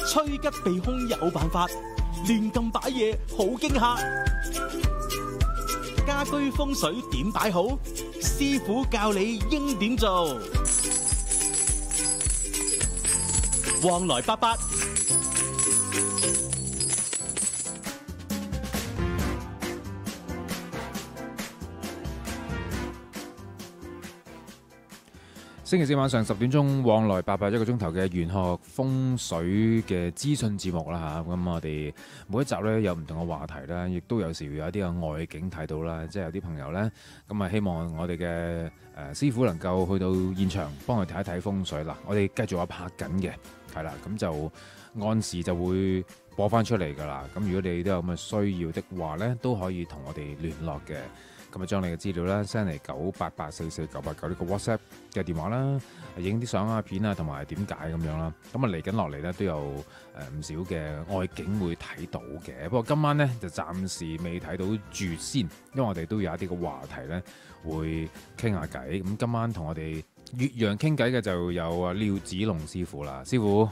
趨吉避凶有辦法，亂咁擺嘢好驚嚇。家居風水點擺好？師傅教你應點做。旺來88。 星期四晚上10點鐘，旺來88一個鐘頭嘅玄學風水嘅資訊節目啦嚇。咁我哋每一集咧有唔同嘅話題啦，亦都有時有一啲嘅外景睇到啦。即係有啲朋友咧，咁啊希望我哋嘅師傅能夠去到現場幫佢睇一睇風水啦。我哋繼續拍緊嘅，係啦，咁就按時就會播翻出嚟㗎啦。咁如果你都有咁嘅需要的話咧，都可以同我哋聯絡嘅。咁啊，將你嘅資料啦 send 嚟988449989呢個 WhatsApp 嘅電話啦，影啲相啊、片啊，同埋點解咁樣啦。咁啊，嚟緊落嚟咧都有唔少嘅外景會睇到嘅。不過今晚咧就暫時未睇到住先，因為我哋都有一啲嘅話題咧會傾下偈。咁今晚同我哋越洋傾偈嘅就有啊廖子龍師傅啦，師傅。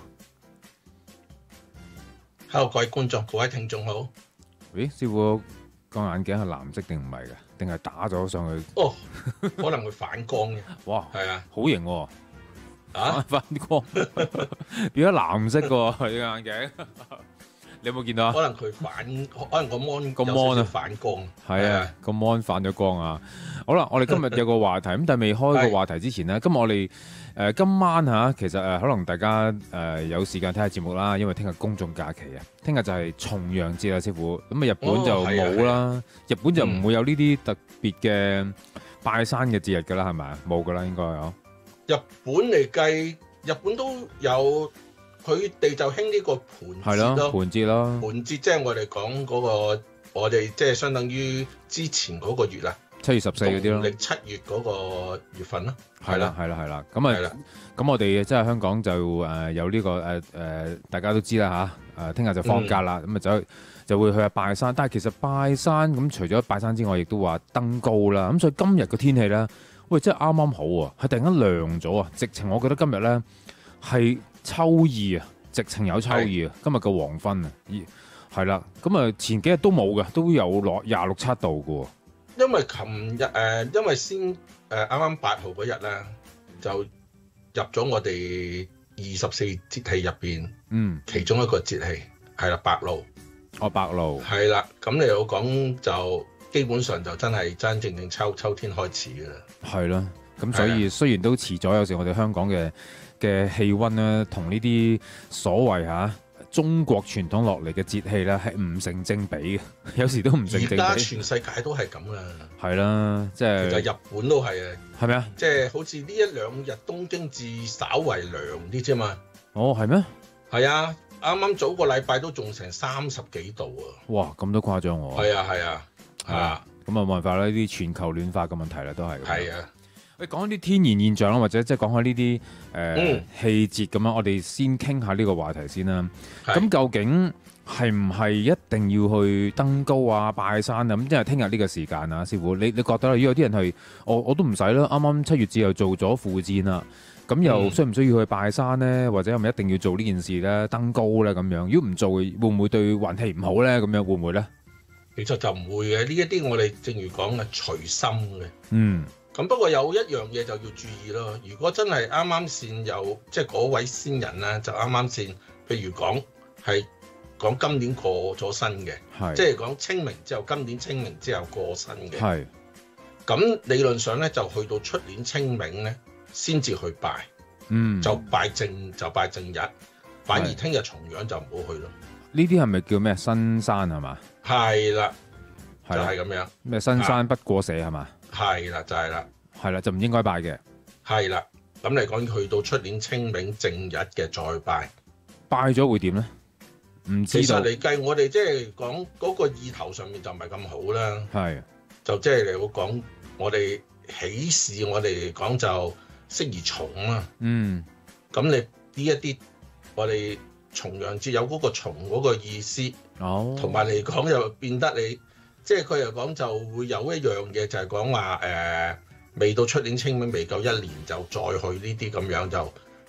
Hello， 各位觀眾、各位聽眾好。 咦，師傅個眼鏡係藍色定唔係嘅？定係打咗上去？ 哦，可能會反光嘅。 哇， 係啊， 好型喎！ 啊， 反光變咗藍色嘅喎，佢嘅眼鏡。你有冇見到啊？ 可能佢可能個 mon 個 mon 啊反光。 係啊，個 mon 反咗光啊！好啦，我哋今日有個話題，咁但係未開個話題之前呢，今日我哋今晚嚇，其實可能大家有時間睇下節目啦，因為聽日公眾假期啊，聽日就係重陽節啦，師傅。咁啊，日本就冇啦，日本就唔會有呢啲特別嘅拜山嘅節日㗎啦，係咪啊？冇㗎啦，應該有。 日本嚟計，日本都有，佢哋就興呢個盤節咯。 盤節咯。盤節即係我哋講嗰個，我哋即係相當於之前嗰個月啦。7月14嗰啲咯，農曆7月嗰個月份咯， 係啦。咁我哋即係香港就有呢個大家都知啦嚇，聽日就放假啦，咁啊就會去下拜山。但係其實拜山咁除咗拜山之外，亦都話登高啦。咁所以今日嘅天氣咧，喂，真係啱啱好啊，係突然間涼咗啊！直情我覺得今日咧係秋意啊，直情有秋意啊！今日嘅黃昏啊，係啦，咁啊前幾日都冇嘅，都有落26、7度嘅喎。 因為琴日因為先啱啱8號嗰日咧，就入咗我哋24節氣入邊，其中一個節氣係啦，白露。哦，白露。係啦，咁你有講就基本上就真係真正秋天開始嘅啦。係啦， 咁所以雖然都遲咗，有時我哋香港嘅氣温咧，同呢啲所謂中國傳統落嚟嘅節氣咧係唔成正比嘅，有時都唔成正比。 而家全世界都係咁啦。係啦，即係。其實日本都係啊。係咪啊？即係好似呢1-2日東京至稍為涼啲啫嘛。 哦，係咩？ 係啊，啱啱早個禮拜都仲成30幾度啊。 哇，咁都誇張喎。係啊。咁啊冇辦法啦，呢啲全球暖化嘅問題啦，都係。係啊。你講啲天然現象啦，或者即係講下呢啲氣節咁樣，我哋先傾下呢個話題先啦。咁究竟係唔係一定要去登高啊、拜山啊？咁即係聽日呢個時間啊，師傅，你覺得如果有啲人係我都唔使啦，啱啱7月節又做咗附薦啦，咁又需唔需要去拜山咧？或者係咪一定要做呢件事咧？登高咧咁樣，如果唔做會唔會對運氣唔好咧？咁樣會唔會咧？ 其實就唔會嘅，呢一啲我哋正如講嘅隨心嘅。咁不過有一樣嘢就要注意咯。如果真係啱啱先有，即係嗰位先人咧，就啱啱先，譬如講係講今年過咗身嘅，即係講清明之後，今年清明之後過身嘅。咁理論上咧，就去到出年清明咧，先至去拜。就拜正日，反而聽日重陽就唔好去咯。呢啲係咪叫咩新山係嘛？係啦，就係咁樣。咩新山不過社係嘛？係啦，就係啦，係啦，就唔應該拜嘅。係啦，咁嚟講，去到出年清明正日嘅再拜，拜咗會點咧？唔知道。其實嚟計，我哋即係講嗰個意頭上面就唔係咁好啦。係，就即係嚟講，我哋喜事，我哋嚟講就適宜重啦。咁你呢一啲，我哋重陽節有嗰個重嗰個意思。同埋嚟講又變得你。即係佢又講就會有一樣嘢就係講話未到出年清明未夠1年就再去呢啲咁樣就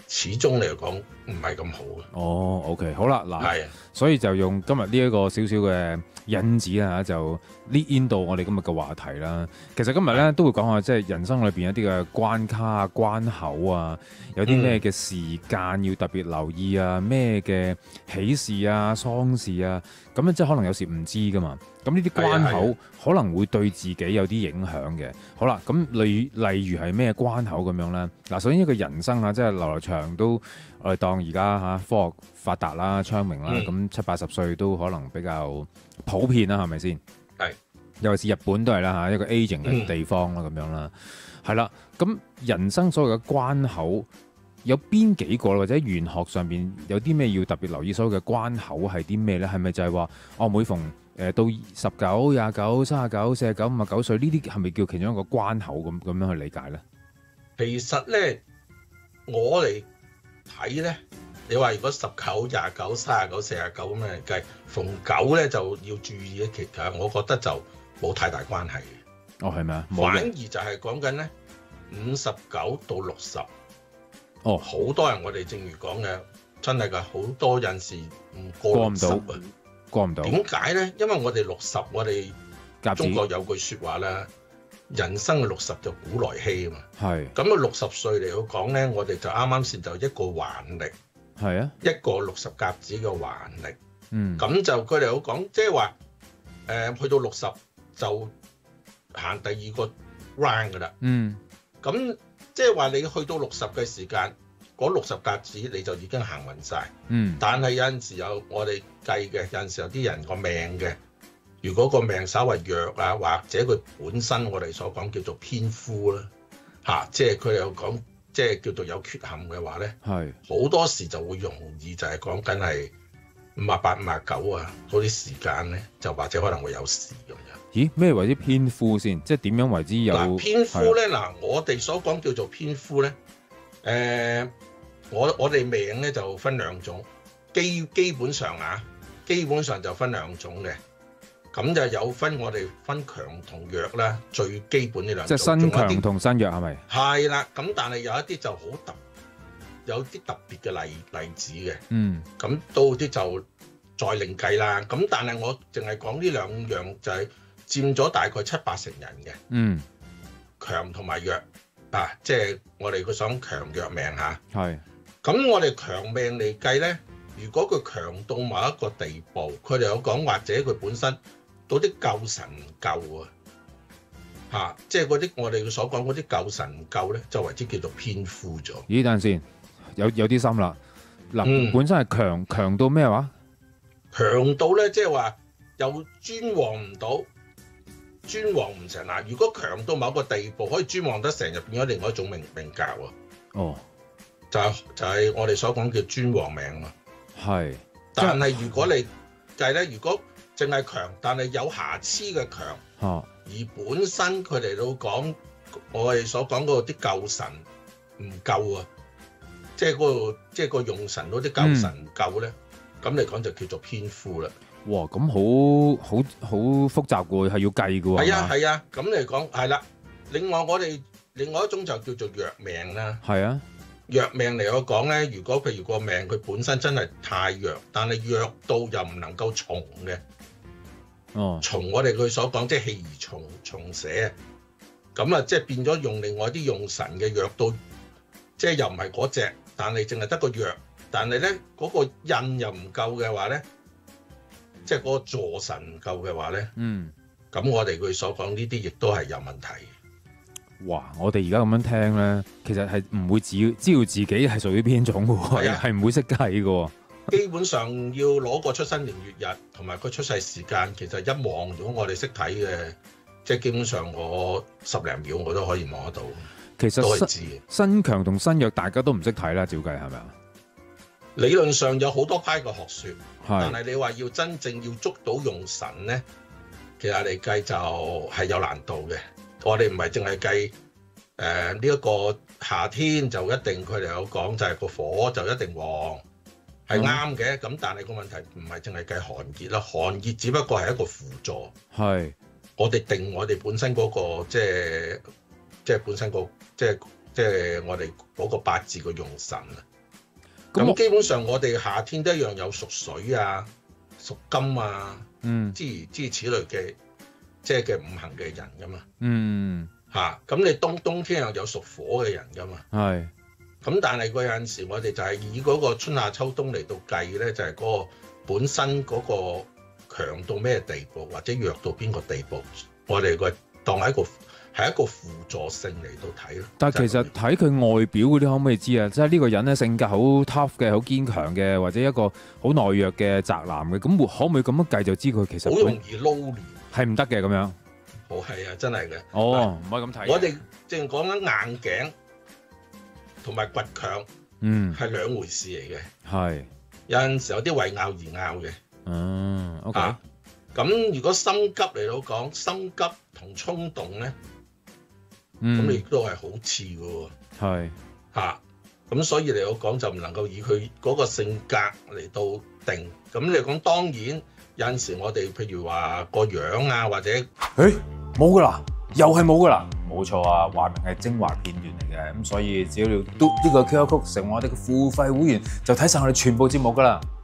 始終嚟講唔係咁好嘅。 哦，OK， 好啦，嗱， 係啊， 所以就用今日呢一個少少嘅引子啊，就 lead in 到我哋今日嘅話題啦。其實今日咧都會講下，即係人生裏邊一啲嘅關卡啊、關口啊，有啲咩嘅時間要特別留意啊，咩嘅喜事啊、喪事啊，咁樣即係可能有時唔知噶嘛。咁呢啲關口可能會對自己有啲影響嘅。好啦，咁例如係咩關口咁樣咧？嗱，首先一個人生啊，即係來來長都我哋當而家嚇科學發達啦、昌明啦，咁70-80歲都可能比較普遍啦，係咪先？ 係， 尤其是日本都係啦嚇，一個 aging 嘅地方啦，咁樣啦，係啦。咁人生所謂嘅關口有邊幾個，或者玄學上邊有啲咩要特別留意？所謂嘅關口係啲咩咧？係咪就係話每逢到19、29、39、49、59歲呢啲係咪叫其中一個關口咁樣去理解咧？ 其實咧，我嚟睇咧，你話如果19、29、39、49咁樣嚟計，逢9咧就要注意嘅。其實我覺得就冇太大關係嘅。 哦，係咪啊？ 反而就係講緊咧59到60。 哦， 好多人我哋正如講嘅，真係㗎，好多陣時唔過唔到， 過唔到。 點解咧？因為我哋60，我哋中國有句説話啦，人生嘅60就古來稀啊嘛。係。咁啊60歲嚟講咧，我哋就啱啱先就一個還曆。係啊。一個60甲子嘅還曆。嗯。咁就佢哋好講，即係話去到60就行第二個 round 㗎啦。嗯。咁即係話你去到60嘅時間，嗰60甲子你就已經行運晒。嗯。但係有陣時有我哋計嘅，有陣時有啲人個命嘅，如果個命稍為弱啊，或者佢本身我哋所講叫做偏枯啦，即係佢哋有講，即係叫做有缺陷嘅話咧，係好多時就會容易就係講緊係58、59啊，嗰啲時間咧就或者可能會有事咁樣。 咦？咩為之偏枯先？即係點樣為之有？ 偏枯咧，我哋所講叫做偏枯咧，我哋命咧就分兩種，基本上就分兩種嘅，咁就有分我哋分強同弱啦，最基本呢兩種。即係身強同身弱係咪？係啦，咁但係有一啲就好有啲特別嘅例子嘅，咁到啲就再另計啦。咁但係我淨係講呢兩樣就係佔咗大概7-8成人嘅，強同埋弱啊，即係我哋佢想強弱命嚇。係。咁我哋強命嚟計咧，如果佢強到某一個地步，佢哋有講或者佢本身嗰啲救神唔夠啊，即係嗰啲我哋所講嗰啲救神唔夠咧，就為之叫做偏枯咗。 咦？等陣先，有啲深啦。嗱，本身係強到咩話？ 強到咧，即係話又專旺唔到，專旺唔成嗱。如果強到某個地步，可以專旺得成，就變咗另外一種命格喎。哦。就係我哋所講叫專旺命嘛，係。但係如果你計咧，如果淨係強，但係有瑕疵嘅強，而本身佢哋都講我哋所講嗰啲救神唔夠啊，即係個用神嗰啲救神唔夠咧，咁嚟講就叫做偏枯啦。 哇，咁好複雜喎，係要計嘅喎。 係啊，咁嚟講係啦。另外另外一種就叫做弱命啦。係啊。弱命嚟我講咧，如果譬如個命佢本身真係太弱，但係弱到又唔能夠從嘅，從我哋佢所講即係氣而從寫，咁啊即係變咗用另外啲用神嘅弱到，即係又唔係嗰隻，但係淨係得個弱，但係咧嗰個印又唔夠嘅話咧，即係嗰個助神唔夠嘅話咧，咁我哋佢所講呢啲亦都係有問題。 哇！我哋而家咁樣聽咧，其實係唔會知道自己係屬於邊種嘅，係唔會識計嘅。 基本上要攞個出生年月日同埋個出世時間，其實一望如果我哋識睇嘅，即係基本上我10零秒我都可以望得到。 其實身強同身弱大家都唔識睇啦，照計係咪啊？ 理論上有好多派嘅學說，但係你話要真正要捉到用神咧，其實嚟計就係有難度嘅。我哋唔係淨係計呢一個夏天就一定佢哋有講就係個火就一定旺，係啱嘅。咁但係個問題唔係淨係計寒熱啦，寒熱只不過係一個輔助。係我哋定我哋本身嗰個即係本身個即係我哋嗰個八字嘅用神啊。 咁基本上我哋夏天都一樣有屬水啊、屬金啊，諸如此類嘅即係嘅五行嘅人噶嘛。咁你冬天又有屬火嘅人噶嘛。咁但係佢有陣時我哋就係以嗰個春夏秋冬嚟到計咧，就係嗰個本身嗰個強到咩地步，或者弱到邊個地步，我哋個當係一個輔助性嚟到睇咯。 但係其實睇佢外表嗰啲可唔可以知啊？即係呢個人咧性格好 tough 嘅、好堅強嘅，或者一個好懦弱嘅宅男嘅，咁可唔可以咁樣計就知佢其實好容易撈亂？ 係唔得嘅咁樣。 係啊，真係嘅。 唔可以咁睇。 我哋淨係講緊硬頸同埋倔強，係兩回事嚟嘅。係有陣時有啲為拗而拗嘅。 OK。 咁如果心急嚟到講，心急同衝動咧，咁你亦都係好似嘅喎。咁所以嚟到講就唔能夠以佢嗰個性格嚟到定。咁你講當然有陣時我哋譬如話個樣啊，或者冇噶啦，又係冇噶啦，冇錯啊！話明係精華片段嚟嘅，咁所以只要你嘟呢個 QR Code成為我哋嘅付費會員，就睇晒我哋全部節目噶啦。